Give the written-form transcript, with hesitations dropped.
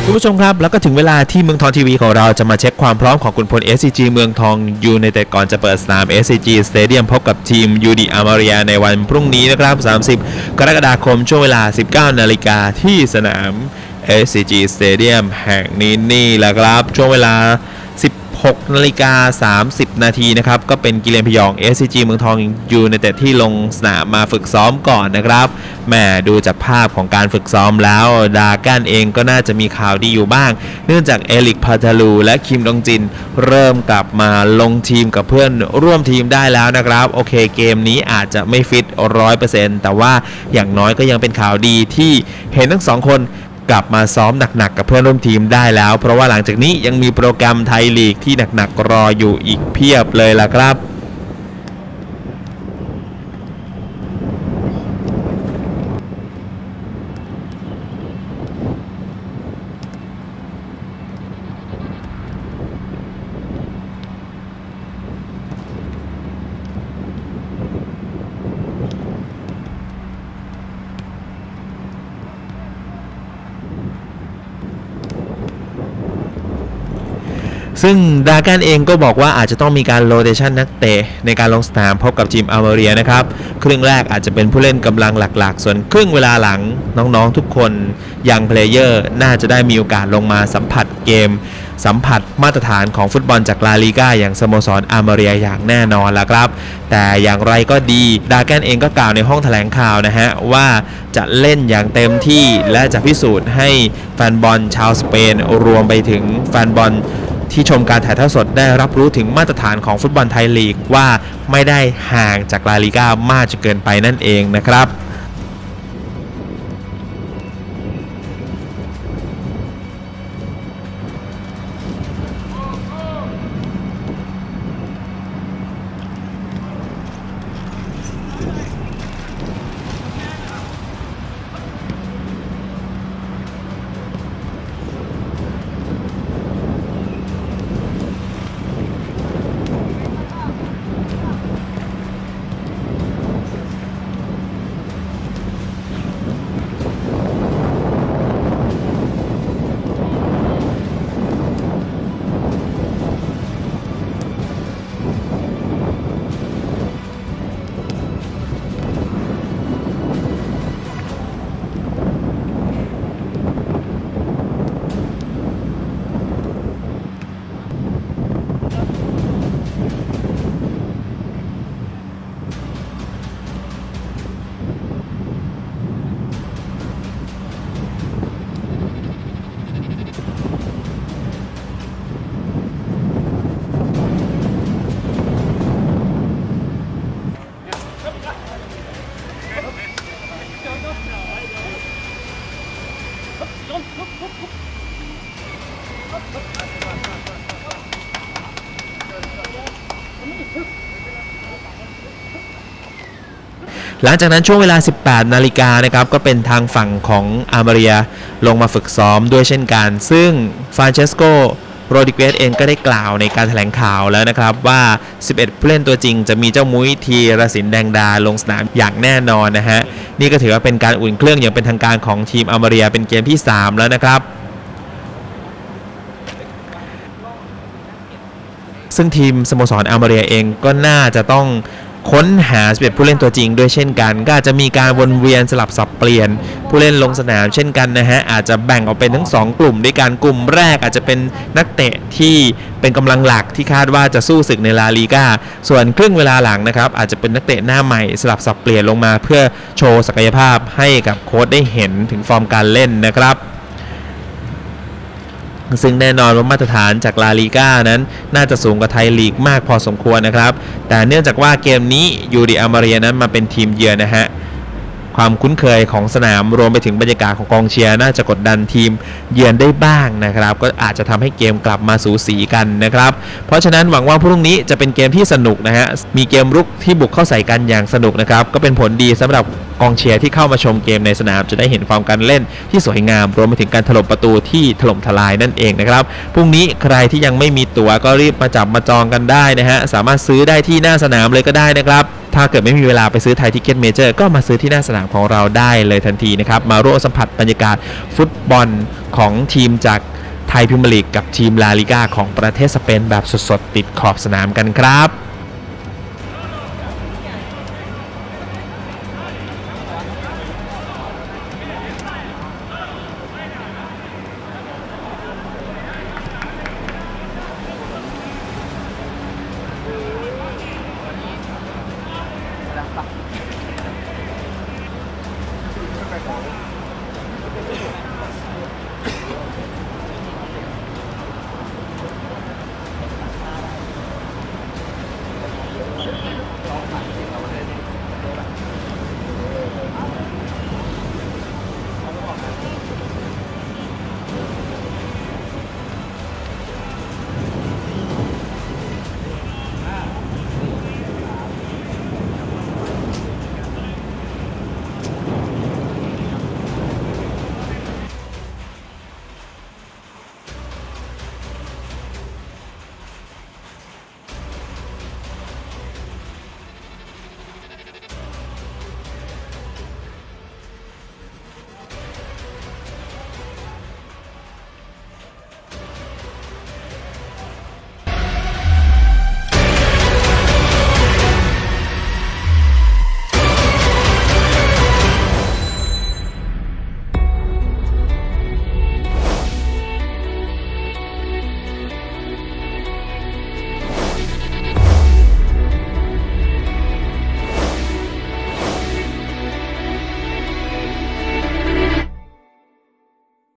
คุณผู้ชมครับแล้วก็ถึงเวลาที่เมืองทองทีวีของเราจะมาเช็คความพร้อมของขุนพล SCG เมืองทองยูไนเต็ดก่อนจะเปิดสนาม SCG Stadium พบกับทีม UD Almeria ในวันพรุ่งนี้นะครับ30 กรกฎาคมช่วงเวลา 19 นาฬิกาที่สนาม SCG Stadium แห่งนี้นี่แหละครับช่วงเวลา 16:30 นาทีนะครับก็เป็นกิเลนพยอง SCG เมืองทองยูไนเต็ดที่ลงสนามมาฝึกซ้อมก่อนนะครับแม่ดูจากภาพของการฝึกซ้อมแล้วดาก้านเองก็น่าจะมีข่าวดีอยู่บ้างเนื่องจากเอลิกพาทาลูและคิมดองจินเริ่มกลับมาลงทีมกับเพื่อนร่วมทีมได้แล้วนะครับโอเคเกมนี้อาจจะไม่ฟิต 100% แต่ว่าอย่างน้อยก็ยังเป็นข่าวดีที่เห็นทั้งสองคนกลับมาซ้อมหนักๆกับเพื่อนร่วมทีมได้แล้วเพราะว่าหลังจากนี้ยังมีโปรแกรมไทยลีกที่หนักๆรออยู่อีกเพียบเลยล่ะครับซึ่งดาก้านเองก็บอกว่าอาจจะต้องมีการโรเตชันนักเตะในการลงสนามพบกับทีมอัลเมเรียนะครับครึ่งแรกอาจจะเป็นผู้เล่นกำลังหลักๆส่วนครึ่งเวลาหลังน้องๆทุกคนยังเพลเยอร์น่าจะได้มีโอกาสลงมาสัมผัสเกมสัมผัสมาตรฐานของฟุตบอลจากลาลีกาอย่างสโมสรอัลเมเรียอย่างแน่นอนแล้วครับแต่อย่างไรก็ดีดาก้านเองก็กล่าวในห้องแถลงข่าวนะฮะว่าจะเล่นอย่างเต็มที่และจะพิสูจน์ให้แฟนบอลชาวสเปนรวมไปถึงแฟนบอลที่ชมการถ่ายทอดสดได้รับรู้ถึงมาตรฐานของฟุตบอลไทยลีกว่าไม่ได้ห่างจากลาลีก้ามากจนเกินไปนั่นเองนะครับหลังจากนั้นช่วงเวลา 18 นาฬิกานะครับก็เป็นทางฝั่งของอัลเมเรียลงมาฝึกซ้อมด้วยเช่นกันซึ่งฟรานเชสโกโรดิเกสเองก็ได้กล่าวในการแถลงข่าวแล้วนะครับว่า11ผู้เล่นตัวจริงจะมีเจ้ามุ้ยธีรศิลป์แดงดาลงสนามอย่างแน่นอนนะฮะนี่ก็ถือว่าเป็นการอุ่นเครื่องอย่างเป็นทางการของทีมอัลเมเรียเป็นเกมที่3แล้วนะครับซึ่งทีมสโมสรอัลเมเรียเองก็น่าจะต้องค้นหา11ผู้เล่นตัวจริงด้วยเช่นกันก็อาจจะมีการวนเวียนสลับสับเปลี่ยนผู้เล่นลงสนามเช่นกันนะฮะอาจจะแบ่งออกเป็นทั้ง2กลุ่มด้วยกันกลุ่มแรกอาจจะเป็นนักเตะที่เป็นกำลังหลักที่คาดว่าจะสู้ศึกในลาลีกาส่วนครึ่งเวลาหลังนะครับอาจจะเป็นนักเตะหน้าใหม่สลับสับเปลี่ยนลงมาเพื่อโชว์ศักยภาพให้กับโค้ชได้เห็นถึงฟอร์มการเล่นนะครับซึ่งแน่นอนว่ามาตรฐานจากลาลีก้านั้นน่าจะสูงกว่าไทยลีกมากพอสมควรนะครับแต่เนื่องจากว่าเกมนี้ยูดิอัลเมเรียนั้นมาเป็นทีมเยือนนะฮะความคุ้นเคยของสนามรวมไปถึงบรรยากาศของกองเชียร์น่าจะกดดันทีมเยือนได้บ้างนะครับก็อาจจะทำให้เกมกลับมาสูสีกันนะครับเพราะฉะนั้นหวังว่าพรุ่งนี้จะเป็นเกมที่สนุกนะฮะมีเกมรุกที่บุกเข้าใส่กันอย่างสนุกนะครับก็เป็นผลดีสำหรับกองเชียร์ที่เข้ามาชมเกมในสนามจะได้เห็นฟอร์มการเล่นที่สวยงามรวมไปถึงการถล่มประตูที่ถล่มทลายนั่นเองนะครับพรุ่งนี้ใครที่ยังไม่มีตั๋วก็รีบมาจับมาจองกันได้นะฮะสามารถซื้อได้ที่หน้าสนามเลยก็ได้นะครับทถ้าเกิดไม่มีเวลาไปซื้อไทยทิกเก็ตเมเจอร์ก็มาซื้อที่หน้าสนามของเราได้เลยทันทีนะครับมาร่วมสัมผัสบรรยากาศฟุตบอลของทีมจากไทยพรีเมียร์ลีกกับทีมลาลิก้าของประเทศสเปนแบบสดๆติดขอบสนามกันครับ